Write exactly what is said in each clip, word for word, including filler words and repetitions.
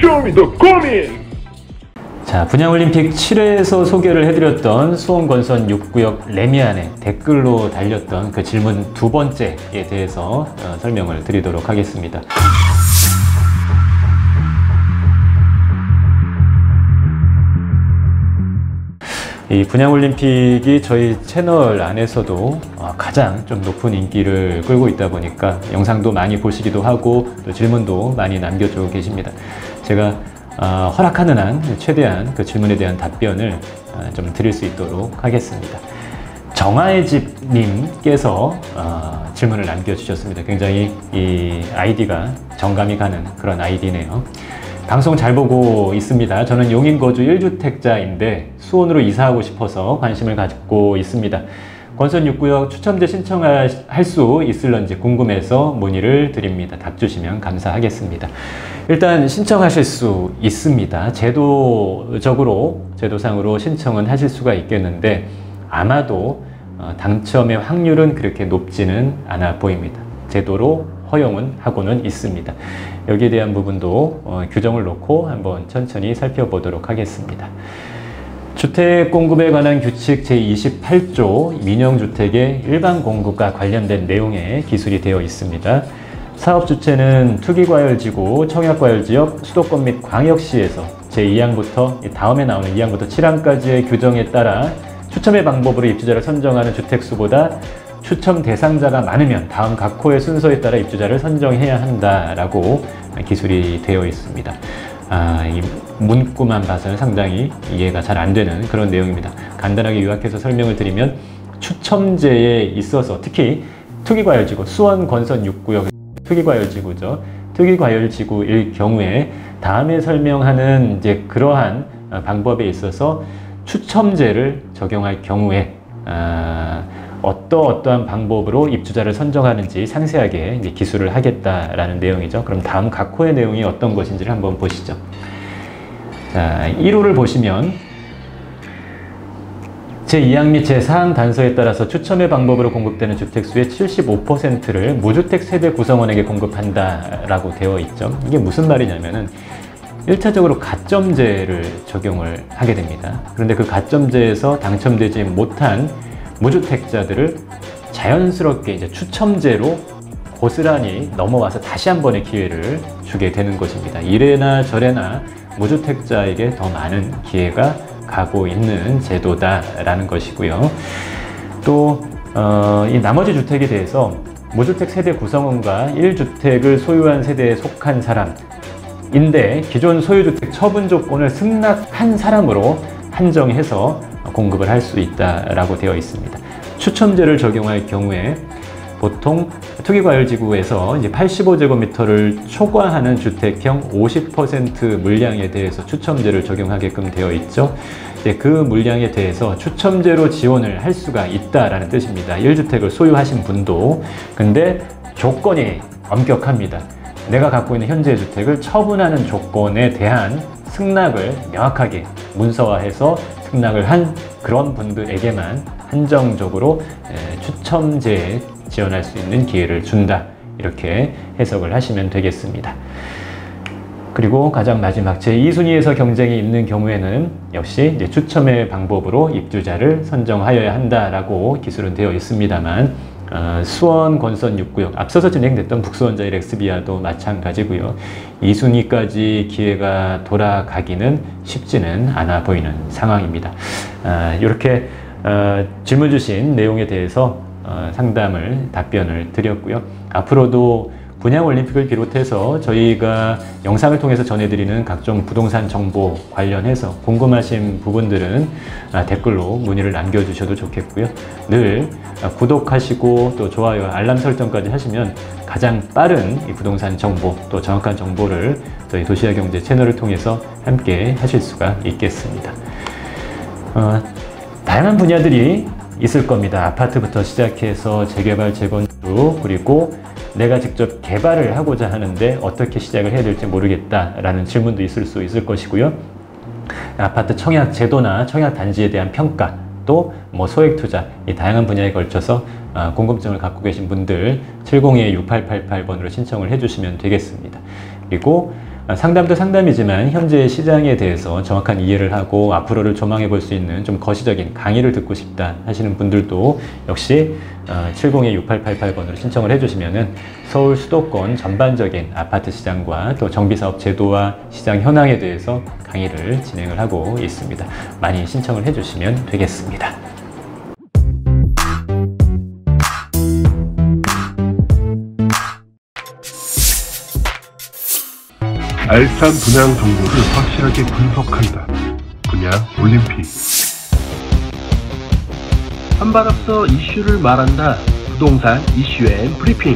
쇼미더 고민! 자, 분양올림픽 칠 회에서 소개를 해드렸던 수원건설 육 구역 레미안에 댓글로 달렸던 그 질문 두 번째에 대해서 어, 설명을 드리도록 하겠습니다. 이 분양올림픽이 저희 채널 안에서도 가장 좀 높은 인기를 끌고 있다 보니까 영상도 많이 보시기도 하고 또 질문도 많이 남겨주고 계십니다. 제가 어, 허락하는 한 최대한 그 질문에 대한 답변을 어, 좀 드릴 수 있도록 하겠습니다. 정아의 집님께서 어, 질문을 남겨주셨습니다. 굉장히 이 아이디가 정감이 가는 그런 아이디네요. 방송 잘 보고 있습니다. 저는 용인 거주 일 주택자인데 수원으로 이사하고 싶어서 관심을 갖고 있습니다. 건설 육 구역 추첨제 신청할 수 있을런지 궁금해서 문의를 드립니다. 답 주시면 감사하겠습니다. 일단 신청하실 수 있습니다. 제도적으로, 제도상으로 신청은 하실 수가 있겠는데 아마도 당첨의 확률은 그렇게 높지는 않아 보입니다. 제도로 허용은 하고는 있습니다. 여기에 대한 부분도 어, 규정을 놓고 한번 천천히 살펴보도록 하겠습니다. 주택 공급에 관한 규칙 제이십팔 조 민영주택의 일반 공급과 관련된 내용에 기술이 되어 있습니다. 사업 주체는 투기과열지구, 청약과열지역, 수도권 및 광역시에서 제이 항부터 다음에 나오는 이 항부터 칠 항까지의 규정에 따라 추첨의 방법으로 입주자를 선정하는 주택수보다 추첨 대상자가 많으면 다음 각 호의 순서에 따라 입주자를 선정해야 한다라고 기술이 되어 있습니다. 아, 이 문구만 봐서는 상당히 이해가 잘 안 되는 그런 내용입니다. 간단하게 요약해서 설명을 드리면 추첨제에 있어서 특히 투기과열지구, 수원건설 육 구역 투기과열지구죠. 투기과열지구일 경우에 다음에 설명하는 이제 그러한 방법에 있어서 추첨제를 적용할 경우에 아, 어떠어떠한 방법으로 입주자를 선정하는지 상세하게 이제 기술을 하겠다라는 내용이죠. 그럼 다음 각 호의 내용이 어떤 것인지를 한번 보시죠. 자, 일 호를 보시면 제이 항 및 제사 항 단서에 따라서 추첨의 방법으로 공급되는 주택수의 칠십오 퍼센트를 무주택 세대 구성원에게 공급한다라고 되어 있죠. 이게 무슨 말이냐면은 일 차적으로 가점제를 적용을 하게 됩니다. 그런데 그 가점제에서 당첨되지 못한 무주택자들을 자연스럽게 이제 추첨제로 고스란히 넘어와서 다시 한 번의 기회를 주게 되는 것입니다. 이래나 저래나 무주택자에게 더 많은 기회가 가고 있는 제도다라는 것이고요. 또 어, 이 나머지 주택에 대해서 무주택 세대 구성원과 일 주택을 소유한 세대에 속한 사람인데 기존 소유주택 처분 조건을 승낙한 사람으로 한정해서 공급을 할 수 있다라고 되어 있습니다. 추첨제를 적용할 경우에 보통 투기과열지구에서 이제 팔십오 제곱미터를 초과하는 주택형 오십 퍼센트 물량에 대해서 추첨제를 적용하게끔 되어 있죠. 이제 그 물량에 대해서 추첨제로 지원을 할 수가 있다라는 뜻입니다. 일 주택을 소유하신 분도. 근데 조건이 엄격합니다. 내가 갖고 있는 현재 주택을 처분하는 조건에 대한 승낙을 명확하게 문서화해서 승낙을 한 그런 분들에게만 한정적으로 추첨제에 지원할 수 있는 기회를 준다. 이렇게 해석을 하시면 되겠습니다. 그리고 가장 마지막 제이 순위에서 경쟁이 있는 경우에는 역시 이제 추첨의 방법으로 입주자를 선정하여야 한다라고 기술은 되어 있습니다만 어, 수원 건설 육 구역 앞서서 진행됐던 북수원자일 엑스비아도 마찬가지고요. 이 순위까지 기회가 돌아가기는 쉽지는 않아 보이는 상황입니다. 어, 이렇게 어, 질문 주신 내용에 대해서 어, 상담을 답변을 드렸고요. 앞으로도 분양올림픽을 비롯해서 저희가 영상을 통해서 전해드리는 각종 부동산 정보 관련해서 궁금하신 부분들은 댓글로 문의를 남겨주셔도 좋겠고요. 늘 구독하시고 또 좋아요, 알람 설정까지 하시면 가장 빠른 이 부동산 정보 또 정확한 정보를 저희 도시화경제 채널을 통해서 함께 하실 수가 있겠습니다. 어, 다양한 분야들이 있을 겁니다. 아파트부터 시작해서 재개발, 재건축, 그리고 내가 직접 개발을 하고자 하는데 어떻게 시작을 해야 될지 모르겠다라는 질문도 있을 수 있을 것이고요. 아파트 청약 제도나 청약 단지에 대한 평가, 또 뭐 소액 투자, 이 다양한 분야에 걸쳐서 궁금증을 갖고 계신 분들 칠공이 육팔팔팔 번으로 신청을 해주시면 되겠습니다. 그리고 상담도 상담이지만 현재의 시장에 대해서 정확한 이해를 하고 앞으로를 조망해 볼 수 있는 좀 거시적인 강의를 듣고 싶다 하시는 분들도 역시 칠공이 육팔팔팔 번으로 신청을 해주시면은 서울 수도권 전반적인 아파트 시장과 또 정비사업 제도와 시장 현황에 대해서 강의를 진행을 하고 있습니다. 많이 신청을 해주시면 되겠습니다. 알찬 분양 정보를 확실하게 분석한다. 분양 올림픽. 한 발 앞서 이슈를 말한다. 부동산 이슈 앤 브리핑.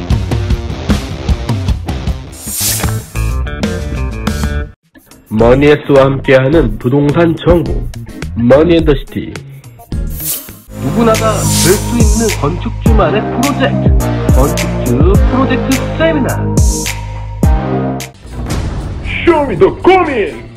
머니에스와 함께하는 부동산 정보. 머니앤더시티. 누구나 다 될 수 있는 건축주만의 프로젝트. 건축주 프로젝트 세미나. Show me the 고민!